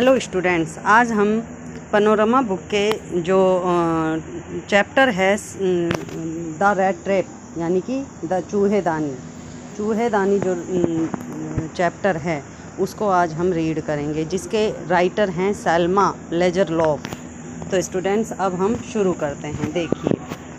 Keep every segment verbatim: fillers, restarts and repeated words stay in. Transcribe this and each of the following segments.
Hello students, आज हम panorama book के जो चैप्टर है द रैट ट्रैप यानी कि द चूहेदानी चूहेदानी जो चैप्टर है उसको आज हम रीड करेंगे, जिसके राइटर हैं सैल्मा लेजरलॉफ। तो स्टूडेंट्स अब हम शुरू करते हैं। देखिए,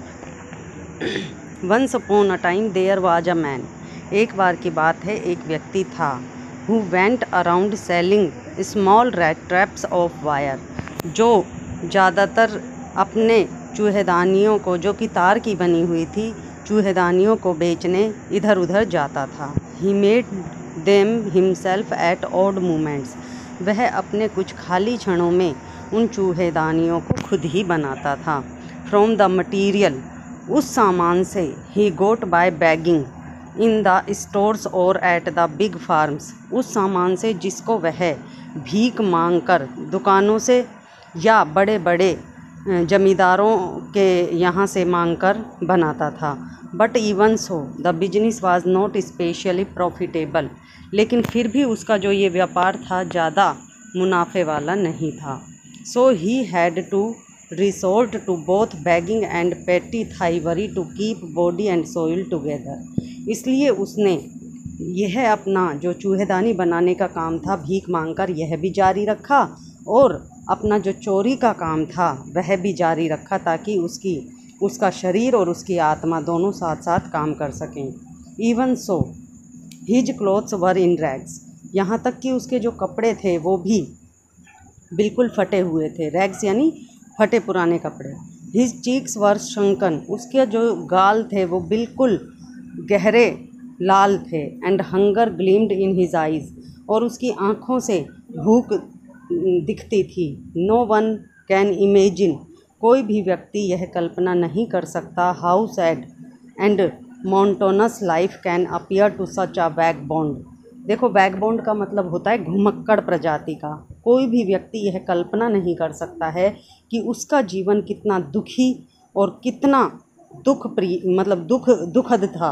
once upon a time there was a man. एक बार की बात है, एक व्यक्ति था। Who went around selling small rat traps of wire, जो ज़्यादातर अपने चूहेदानियों को, जो कि तार की बनी हुई थी, चूहेदानियों को बेचने इधर उधर जाता था। He made them himself at odd moments. वह अपने कुछ खाली क्षणों में उन चूहेदानियों को खुद ही बनाता था। फ्रॉम द मटीरियल, उस सामान से, he got by begging in the stores और एट द बिग फार्म्स, उस सामान से जिसको वह भीख मांगकर दुकानों से या बड़े बड़े जमींदारों के यहाँ से मांगकर बनाता था। But even so the business was not specially profitable, लेकिन फिर भी उसका जो ये व्यापार था ज़्यादा मुनाफे वाला नहीं था। So he had to resort to both begging and petty thievery to keep body and soul together. इसलिए उसने यह अपना जो चूहेदानी बनाने का काम था, भीख मांगकर, यह भी जारी रखा और अपना जो चोरी का काम था वह भी जारी रखा, ताकि उसकी उसका शरीर और उसकी आत्मा दोनों साथ साथ काम कर सकें। Even so his clothes were in rags, यहाँ तक कि उसके जो कपड़े थे वो भी बिल्कुल फटे हुए थे। रैग्स यानी फटे पुराने कपड़े। हिज चीक्स वर शंकन, उसके जो गाल थे वो बिल्कुल गहरे लाल थे। And hunger gleamed in his eyes, और उसकी आँखों से भूख दिखती थी। नो वन कैन इमेजिन, कोई भी व्यक्ति यह कल्पना नहीं कर सकता, how sad and monotonous life can appear to such a vagabond. देखो, वैगबॉन्ड का मतलब होता है घुमक्कड़ प्रजाति का। कोई भी व्यक्ति यह कल्पना नहीं कर सकता है कि उसका जीवन कितना दुखी और कितना दुख प्रिय मतलब दुख दुखद था।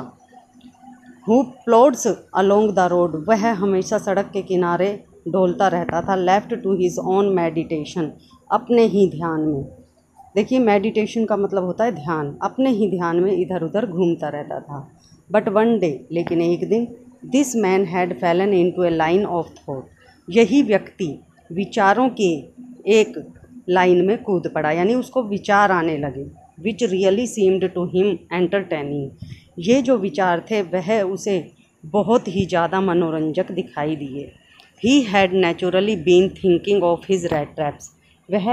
Who plods along the road, वह हमेशा सड़क के किनारे डोलता रहता था। Left to his own meditation, अपने ही ध्यान में। देखिए, मेडिटेशन का मतलब होता है ध्यान। अपने ही ध्यान में इधर उधर घूमता रहता था। बट वन डे, लेकिन एक दिन, this man had fallen into a line of thought, यही व्यक्ति विचारों के एक लाइन में कूद पड़ा, यानी उसको विचार आने लगे। Which really seemed to him entertaining, ये जो विचार थे वह उसे बहुत ही ज़्यादा मनोरंजक दिखाई दिए। He had naturally been thinking of his rat traps, वह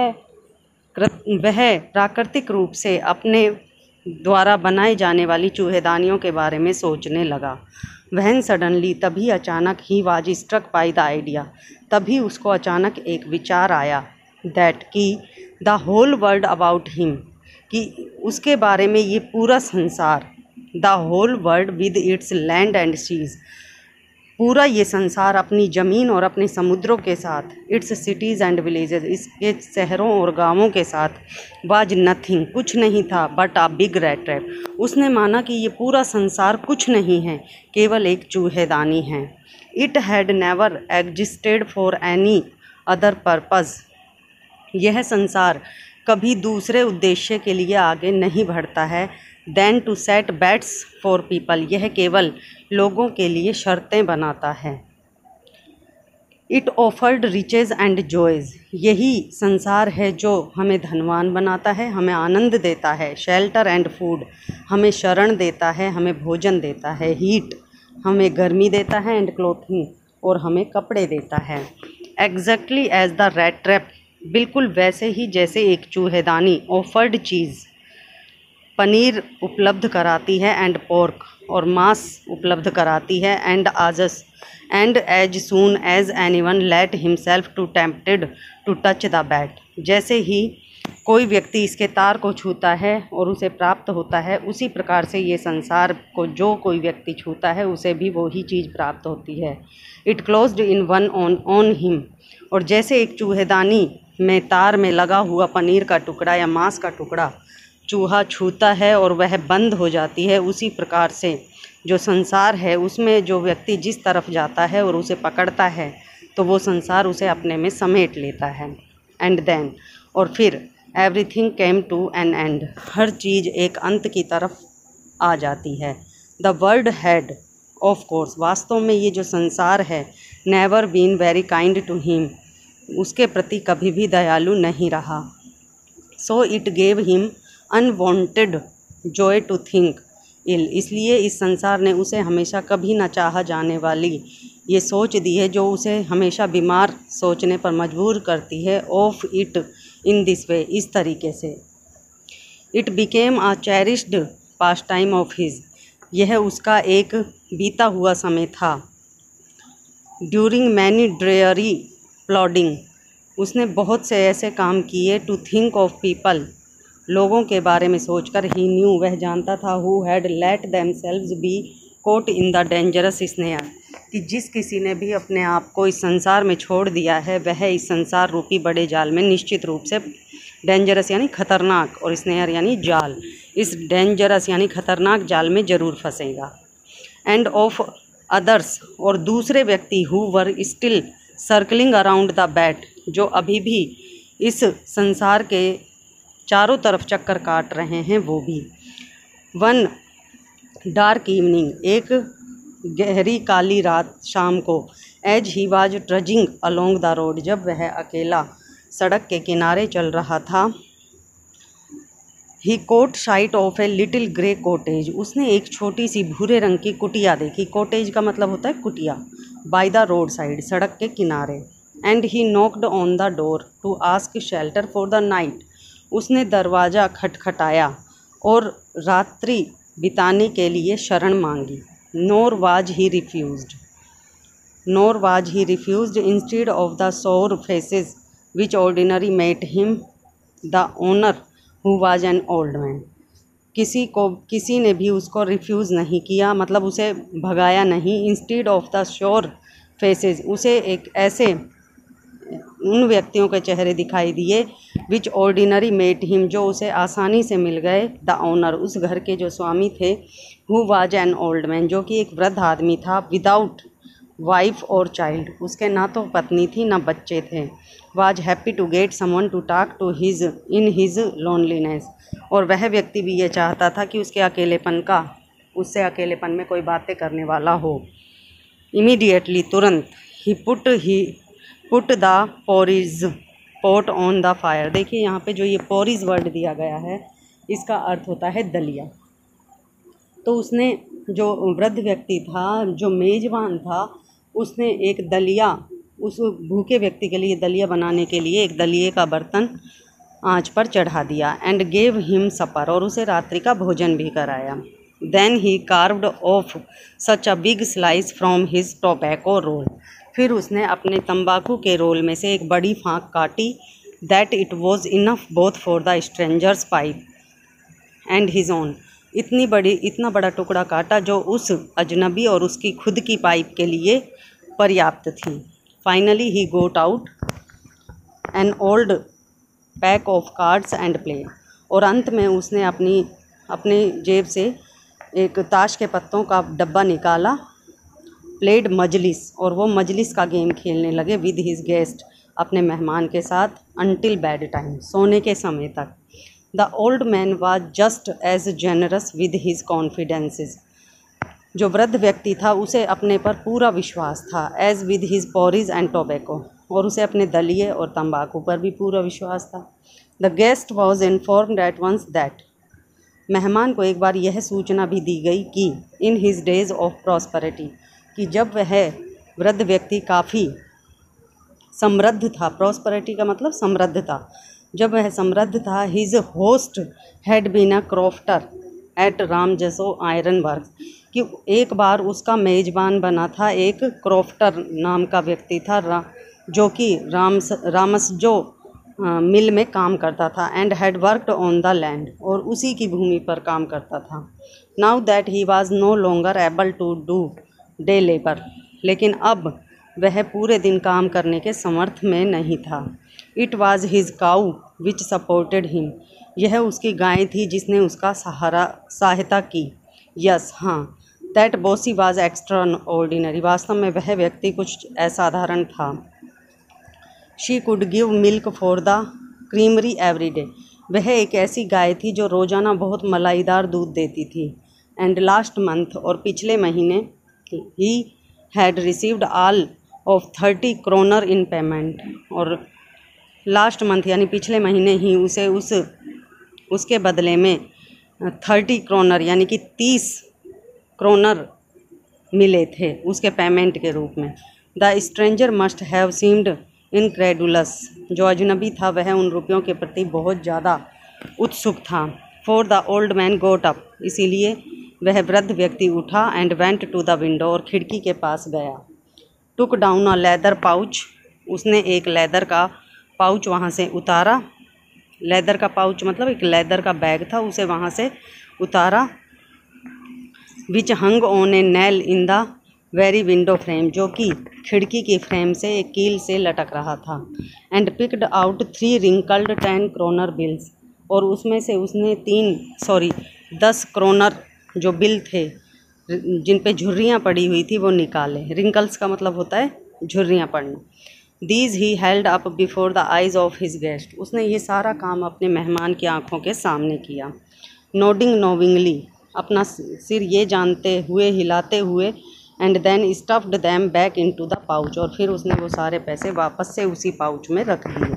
वह प्राकृतिक रूप से अपने द्वारा बनाए जाने वाली चूहेदानियों के बारे में सोचने लगा। वहन सडनली, तभी अचानक, he was struck by the idea, तभी उसको अचानक एक विचार आया, दैट कि the whole world about him, कि उसके बारे में ये पूरा संसार, the whole world with its land and seas, पूरा ये संसार अपनी ज़मीन और अपने समुद्रों के साथ, इट्स सिटीज़ एंड विलेजेस, इसके शहरों और गांवों के साथ, वाज नथिंग, कुछ नहीं था, but a big rat trap. उसने माना कि ये पूरा संसार कुछ नहीं है, केवल एक चूहेदानी है। It had never existed for any other purpose, यह संसार कभी दूसरे उद्देश्य के लिए आगे नहीं बढ़ता है। Than to set baits for people, यह केवल लोगों के लिए शर्तें बनाता है। It offered riches and joys, यही संसार है जो हमें धनवान बनाता है, हमें आनंद देता है। शेल्टर एंड फूड, हमें शरण देता है, हमें भोजन देता है। हीट, हमें गर्मी देता है। एंड क्लोथिंग, और हमें कपड़े देता है। Exactly as the rat trap, बिल्कुल वैसे ही जैसे एक चूहेदानी ऑफर्ड चीज़, पनीर उपलब्ध कराती है, एंड पोर्क, और मांस उपलब्ध कराती है। And as and as soon as anyone let himself to tempted to touch the bait, जैसे ही कोई व्यक्ति इसके तार को छूता है और उसे प्राप्त होता है, उसी प्रकार से ये संसार को जो कोई व्यक्ति छूता है उसे भी वही चीज़ प्राप्त होती है। It closed in one on on him, और जैसे एक चूहेदानी में तार में लगा हुआ पनीर का टुकड़ा या मांस का टुकड़ा चूहा छूता है और वह बंद हो जाती है, उसी प्रकार से जो संसार है उसमें जो व्यक्ति जिस तरफ जाता है और उसे पकड़ता है, तो वो संसार उसे अपने में समेट लेता है। एंड देन, और फिर everything came to an end, हर चीज़ एक अंत की तरफ आ जाती है। The world had, of course, वास्तव में ये जो संसार है, never been very kind to him, उसके प्रति कभी भी दयालु नहीं रहा। So it gave him unwanted joy to think ill, इसलिए इस संसार ने उसे हमेशा कभी न चाहा जाने वाली ये सोच दी है जो उसे हमेशा बीमार सोचने पर मजबूर करती है। Of it in this way, इस तरीके से। It became a cherished pastime of his, यह उसका एक बीता हुआ समय था। ड्यूरिंग मैनी ड्रेयरी प्लॉडिंग, उसने बहुत से ऐसे काम किए। टू थिंक ऑफ पीपल, लोगों के बारे में सोचकर। ही न्यू, वह जानता था। Who had let themselves be caught in the dangerous snare, कि जिस किसी ने भी अपने आप को इस संसार में छोड़ दिया है वह इस संसार रूपी बड़े जाल में निश्चित रूप से, डेंजरस यानी खतरनाक और स्नेयर यानी जाल, इस डेंजरस यानी खतरनाक जाल में ज़रूर फंसेगा। एंड ऑफ अदर्स, और दूसरे व्यक्ति, who were still circling around the bait, जो अभी भी इस संसार के चारों तरफ चक्कर काट रहे हैं, वो भी। वन डार्क इवनिंग, एक गहरी काली रात, शाम को। As he was trudging along the road, जब वह अकेला सड़क के किनारे चल रहा था। He caught sight of a little grey cottage, उसने एक छोटी सी भूरे रंग की कुटिया देखी। कोटेज का मतलब होता है कुटिया। बाय द रोड साइड, सड़क के किनारे। And he knocked on the door to ask shelter for the night, उसने दरवाज़ा खटखटाया और रात्रि बिताने के लिए शरण मांगी। Nor was he refused, nor was he refused instead of the sour faces which ordinary met him the owner who was an old man, किसी को किसी ने भी उसको रिफ्यूज़ नहीं किया, मतलब उसे भगाया नहीं। Instead of the sour faces, उसे एक ऐसे उन व्यक्तियों के चेहरे दिखाई दिए विच ऑर्डिनरी मेट हिम, जो उसे आसानी से मिल गए। द ओनर, उस घर के जो स्वामी थे। Who was an old man, जो कि एक वृद्ध आदमी था। विदाउट वाइफ और चाइल्ड, उसके ना तो पत्नी थी ना बच्चे थे। Was happy to get someone to talk to his in his loneliness, और वह व्यक्ति भी ये चाहता था कि उसके अकेलेपन का उससे अकेलेपन में कोई बातें करने वाला हो। इमीडिएटली, तुरंत। He put he put the porridge pot on the fire, देखिए यहाँ पे जो ये पोरिज वर्ड दिया गया है इसका अर्थ होता है दलिया। तो उसने, जो वृद्ध व्यक्ति था, जो मेजबान था, उसने एक दलिया, उस भूखे व्यक्ति के लिए दलिया बनाने के लिए एक दलिये का बर्तन आंच पर चढ़ा दिया। एंड गेव हिम सपर, और उसे रात्रि का भोजन भी कराया। Then he carved off such a big slice from his tobacco roll, फिर उसने अपने तंबाकू के रोल में से एक बड़ी फाँक काटी। That it was enough both for the stranger's pipe and his own, इतनी बड़ी इतना बड़ा टुकड़ा काटा जो उस अजनबी और उसकी खुद की पाइप के लिए पर्याप्त थी। Finally he got out an old pack of cards and play, और अंत में उसने अपनी अपने जेब से एक ताश के पत्तों का डब्बा निकाला। प्लेड मजलिस, और वो मजलिस का गेम खेलने लगे। विद हिज गेस्ट, अपने मेहमान के साथ। अनटिल बेड टाइम, सोने के समय तक। The old man was just as generous with his confidences, जो वृद्ध व्यक्ति था उसे अपने पर पूरा विश्वास था। As with his porridge and tobacco, और उसे अपने दलिये और तंबाकू पर भी पूरा विश्वास था। The guest was informed at once that, मेहमान को एक बार यह सूचना भी दी गई कि in his days of prosperity, कि जब वह वृद्ध व्यक्ति काफ़ी समृद्ध था। प्रॉस्पेरिटी का मतलब समृद्ध था। जब वह समृद्ध था, his host had been a crofter at Ramsjo iron works, कि एक बार उसका मेज़बान बना था एक क्रॉफ्टर नाम का व्यक्ति था, रा, जो कि रामस रामसजो मिल में काम करता था। And had worked on the land, और उसी की भूमि पर काम करता था। Now that he was no longer able to do day labour, लेकिन अब वह पूरे दिन काम करने के समर्थ में नहीं था। It was his cow which supported him, यह उसकी गाय थी जिसने उसका सहारा सहायता की। यस, हाँ, that Bossy was extraordinary, वास्तव में वह व्यक्ति कुछ असाधारण था। She could give milk for the creamery every day, वह एक ऐसी गाय थी जो रोज़ाना बहुत मलाईदार दूध देती थी। एंड लास्ट मंथ, और पिछले महीने, he had received all of thirty kronor in payment, और लास्ट मंथ यानी पिछले महीने ही उसे उस उसके बदले में थर्टी क्रोनर यानी कि तीस क्रोनर मिले थे उसके पेमेंट के रूप में। The stranger must have seemed incredulous, जो अजनबी था वह उन रुपयों के प्रति बहुत ज़्यादा उत्सुक था। For the old man got up, इसीलिए वह वृद्ध व्यक्ति उठा। And went to the window, और खिड़की के पास गया। Took down a leather pouch, उसने एक लेदर का पाउच वहाँ से उतारा। लेदर का पाउच मतलब एक लेदर का बैग था, उसे वहाँ से उतारा। Which hung on a nail in the very window frame, जो कि खिड़की की फ्रेम से एक कील से लटक रहा था। And picked out three wrinkled ten kronor bills, और उसमें से उसने तीन सॉरी दस क्रोनर जो बिल थे जिन पे झुर्रियाँ पड़ी हुई थी वो निकाले। रिंकल्स का मतलब होता है झुर्रियाँ पड़ना। These he held up before the eyes of his guest, उसने ये सारा काम अपने मेहमान की आंखों के सामने किया। नोडिंग नोविंगली, अपना सिर ये जानते हुए हिलाते हुए। And then stuffed them back into the pouch, और फिर उसने वो सारे पैसे वापस से उसी पाउच में रख दिए।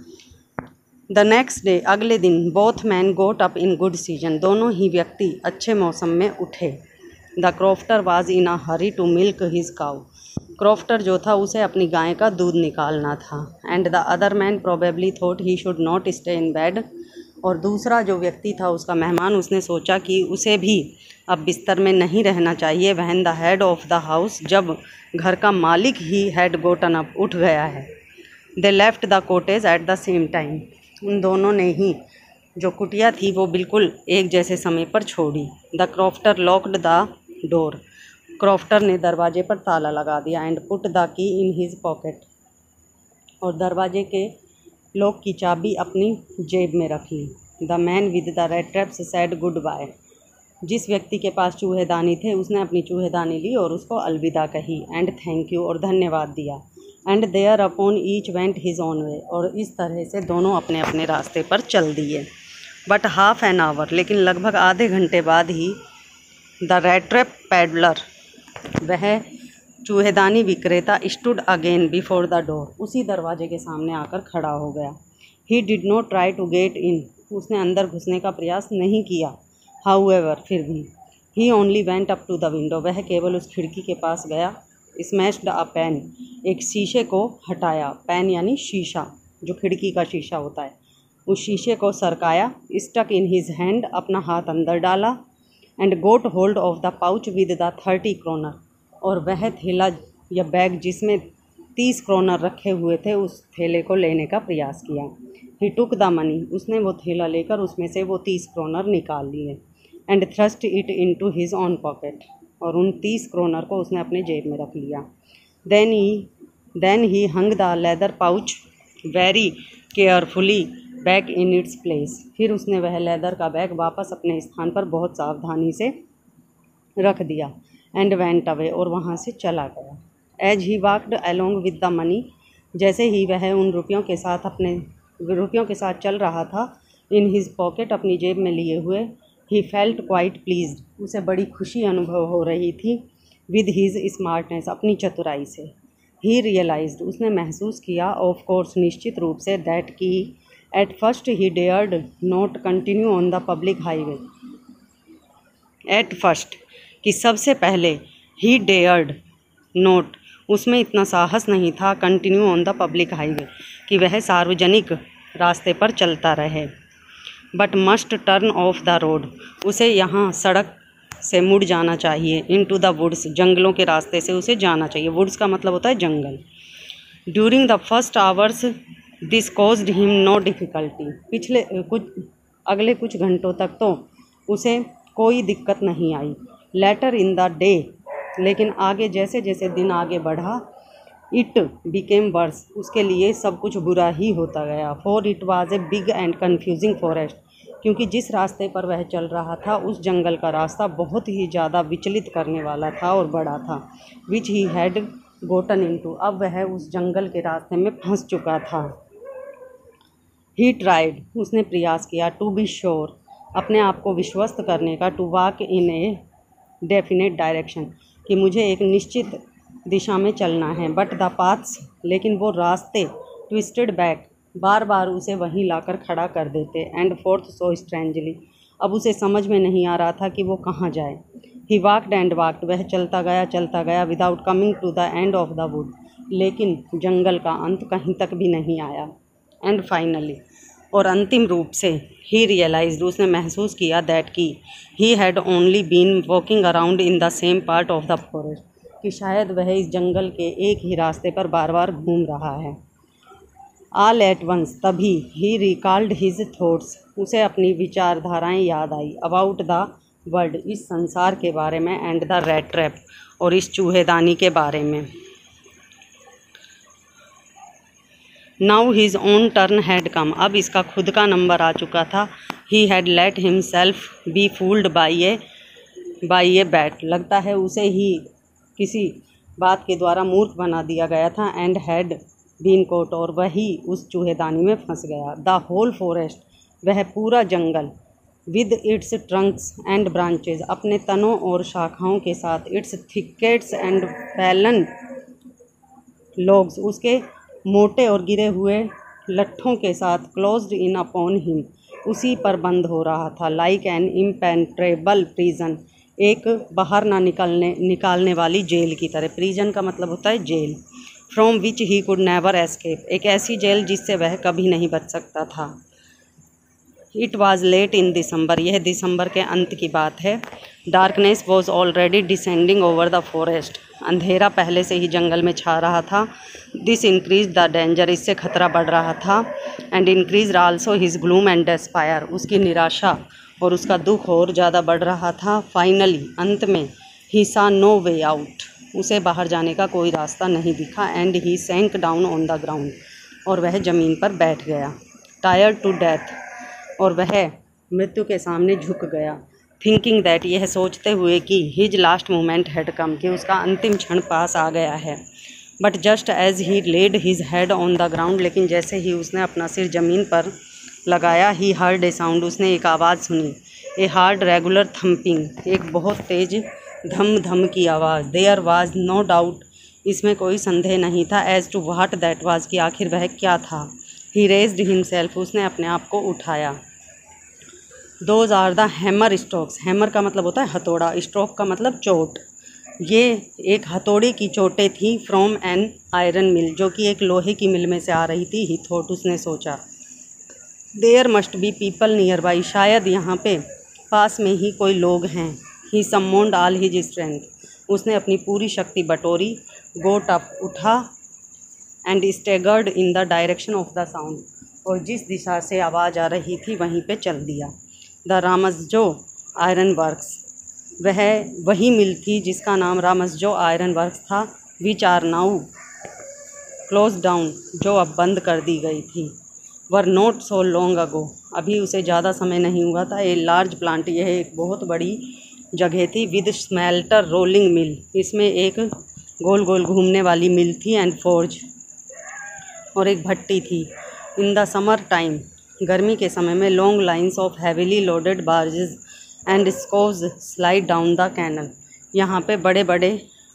द नेक्स्ट डे, अगले दिन, both man got up in good season, दोनों ही व्यक्ति अच्छे मौसम में उठे। The crofter was in a hurry to milk his cow, crofter जो था उसे अपनी गाय का दूध निकालना था। And the other man probably thought he should not stay in bed, और दूसरा जो व्यक्ति था उसका मेहमान, उसने सोचा कि उसे भी अब बिस्तर में नहीं रहना चाहिए। When the head of the house, जब घर का मालिक ही हैड गोटन अप, उठ गया है। They left the cottage at the same time, उन दोनों ने ही जो कुटिया थी वो बिल्कुल एक जैसे समय पर छोड़ी। The crofter locked the door, crofter ने दरवाजे पर ताला लगा दिया। And put the key in his pocket, और दरवाजे के लॉक की चाबी अपनी जेब में रख ली। The man with the rat traps said goodbye, जिस व्यक्ति के पास चूहेदानी थे उसने अपनी चूहेदानी ली और उसको अलविदा कही। एंड थैंक यू, और धन्यवाद दिया। And thereupon each went his own way, और इस तरह से दोनों अपने अपने रास्ते पर चल दिए। बट हाफ एन आवर, लेकिन लगभग आधे घंटे बाद ही द रेड ट्रैप पैडलर, वह चूहेदानी विक्रेता, stood again before the door, उसी दरवाजे के सामने आकर खड़ा हो गया। He did not try to get in, उसने अंदर घुसने का प्रयास नहीं किया। हाउएवर, फिर भी। He only went up to the window, वह केवल उस खिड़की के पास गया। स्मैश्ड अ पैन, एक शीशे को हटाया। पैन यानी शीशा, जो खिड़की का शीशा होता है, उस शीशे को सरकाया। स्टक इन हिज हैंड, अपना हाथ अंदर डाला। And got hold of the pouch with the thirty kronor, और वह थैला या बैग जिसमें तीस क्रोनर रखे हुए थे उस थैले को लेने का प्रयास किया। ही टुक द मनी, उसने वो थैला लेकर उसमें से वो तीस क्रोनर निकाल लिए। And thrust it into his own pocket, और उन तीस क्रोनर को उसने अपने जेब में रख लिया। Then he then he hung the leather pouch very carefully back in its place, फिर उसने वह लेदर का बैग वापस अपने स्थान पर बहुत सावधानी से रख दिया। एंड वेंट अवे, और वहाँ से चला गया। As he walked along with the money, जैसे ही वह उन रुपयों के साथ अपने रुपयों के साथ चल रहा था, इन हिज पॉकेट, अपनी जेब में लिए हुए, ही फेल्ट क्वाइट प्लीज्ड, उसे बड़ी खुशी अनुभव हो रही थी। विद हिज स्मार्टनेस, अपनी चतुराई से। ही रियलाइज्ड, उसने महसूस किया, ऑफ कोर्स, निश्चित रूप से, दैट की at first he dared not continue on the public highway, at first, कि सबसे पहले, ही डेयर्ड नोट, उसमें इतना साहस नहीं था, continue on the public highway, कि वह सार्वजनिक रास्ते पर चलता रहे। But must turn off the road, उसे यहाँ सड़क से मुड़ जाना चाहिए। इन टू द वुड्स, जंगलों के रास्ते से उसे जाना चाहिए। वुड्स का मतलब होता है जंगल। During the first hours this caused him no difficulty, पिछले कुछ अगले कुछ घंटों तक तो उसे कोई दिक्कत नहीं आई। लेटर इन द डे, लेकिन आगे जैसे जैसे दिन आगे बढ़ा, इट बिकेम वर्स, उसके लिए सब कुछ बुरा ही होता गया। For it was a big and confusing forest, क्योंकि जिस रास्ते पर वह चल रहा था उस जंगल का रास्ता बहुत ही ज़्यादा विचलित करने वाला था और बड़ा था, विच ही हैड गोटन इनटू। अब वह उस जंगल के रास्ते में फंस चुका था। ही ट्राइड, उसने प्रयास किया, टू बी श्योर, अपने आप को विश्वस्त करने का, to walk in a definite direction, कि मुझे एक निश्चित दिशा में चलना है, बट द पाथ्स, लेकिन वो रास्ते, ट्विस्टेड बैक, बार बार उसे वहीं लाकर खड़ा कर देते, एंड फोर्थ सो स्ट्रेंजली, अब उसे समझ में नहीं आ रहा था कि वो कहाँ जाए। ही वॉकड एंड वॉकड, वह चलता गया चलता गया, without coming to the end of the wood, लेकिन जंगल का अंत कहीं तक भी नहीं आया। एंड फाइनली, और अंतिम रूप से, ही रियलाइज्ड, उसने महसूस किया, दैट की he had only been walking around in the same part of the forest, कि शायद वह इस जंगल के एक ही रास्ते पर बार बार घूम रहा है। ऑल एट वंस, तभी, ही रिकॉल्ड हिज थॉट्स, उसे अपनी विचारधाराएं याद आई, अबाउट द वर्ल्ड, इस संसार के बारे में, एंड द रैट ट्रैप, और इस चूहेदानी के बारे में। Now his own turn had come, अब इसका खुद का नंबर आ चुका था। He had let himself be fooled by a by a bait, लगता है उसे ही किसी बात के द्वारा मूर्ख बना दिया गया था, एंड हैड बीन कोट, और वही उस चूहेदानी में फंस गया। द होल फॉरेस्ट, वह पूरा जंगल, with its trunks and branches, अपने तनों और शाखाओं के साथ, its thickets and fallen logs, उसके मोटे और गिरे हुए लट्ठों के साथ, क्लोज्ड इन अपॉन हिम, उसी पर बंद हो रहा था, लाइक एन इम्पेनेट्रेबल प्रिजन, एक बाहर ना निकलने निकालने वाली जेल की तरह। प्रिजन का मतलब होता है जेल। From which he could never escape, एक ऐसी जेल जिससे वह कभी नहीं बच सकता था। It was late in December, यह दिसंबर के अंत की बात है। Darkness was already descending over the forest, अंधेरा पहले से ही जंगल में छा रहा था। दिस इंक्रीज द डेंजर, इससे खतरा बढ़ रहा था। And increase also his gloom and despair, उसकी निराशा और उसका दुख और ज़्यादा बढ़ रहा था। फाइनली, अंत में, ही सा नो वे आउट, उसे बाहर जाने का कोई रास्ता नहीं दिखा। And he sank down on the ground, और वह ज़मीन पर बैठ गया। टायर्ड टू डेथ, और वह मृत्यु के सामने झुक गया। थिंकिंग दैट, यह सोचते हुए कि his last moment had come, कि उसका अंतिम क्षण पास आ गया है। But just as he laid his head on the ground, लेकिन जैसे ही उसने अपना सिर जमीन पर लगाया, ही हर्ड ए साउंड, उसने एक आवाज़ सुनी। ए हार्ड रेगुलर थम्पिंग, एक बहुत तेज धम धम की आवाज़। देयर वाज नो डाउट, इसमें कोई संदेह नहीं था, as to what that was, कि आखिर वह क्या था। ही रेज्ड हिमसेल्फ, उसने अपने आप को उठाया। Those are the hammer strokes, hammer का मतलब होता है हथौड़ा, स्ट्रोक का मतलब चोट। ये एक हथौड़े की चोटें थी, फ्रॉम एन आयरन मिल, जो कि एक लोहे की मिल में से आ रही थी। ही थॉट, उसने सोचा। There must be people nearby, शायद यहाँ पे पास में ही कोई लोग हैं। He summoned all his strength, उसने अपनी पूरी शक्ति बटोरी। गोट अप, उठा। And staggered in the direction of the sound, और जिस दिशा से आवाज़ आ रही थी वहीं पे चल दिया। द रामसजो आयरन वर्क्स, वह वही मिल थी जिसका नाम रामसजो आयरन वर्क्स था। Which are now closed down, जो अब बंद कर दी गई थी। वर नोट सो लॉन्ग अगो, अभी उसे ज़्यादा समय नहीं हुआ था। ए लार्ज प्लांट, यह एक बहुत बड़ी जगह थी। विद स्मेल्टर रोलिंग मिल, इसमें एक गोल गोल घूमने वाली मिल थी। एंड फोर्ज, और एक भट्टी थी। इन द समर टाइम, गर्मी के समय में, long lines of heavily loaded barges and scows slide down the canal, यहाँ पे बड़े बड़े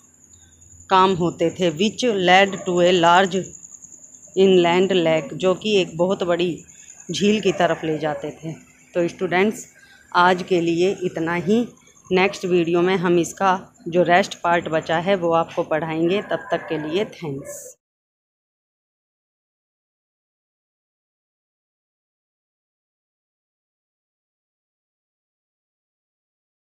काम होते थे। Which led to a large inland lake, जो कि एक बहुत बड़ी झील की तरफ ले जाते थे। तो स्टूडेंट्स, आज के लिए इतना ही। नेक्स्ट वीडियो में हम इसका जो रेस्ट पार्ट बचा है वो आपको पढ़ाएंगे। तब तक के लिए थैंक्स।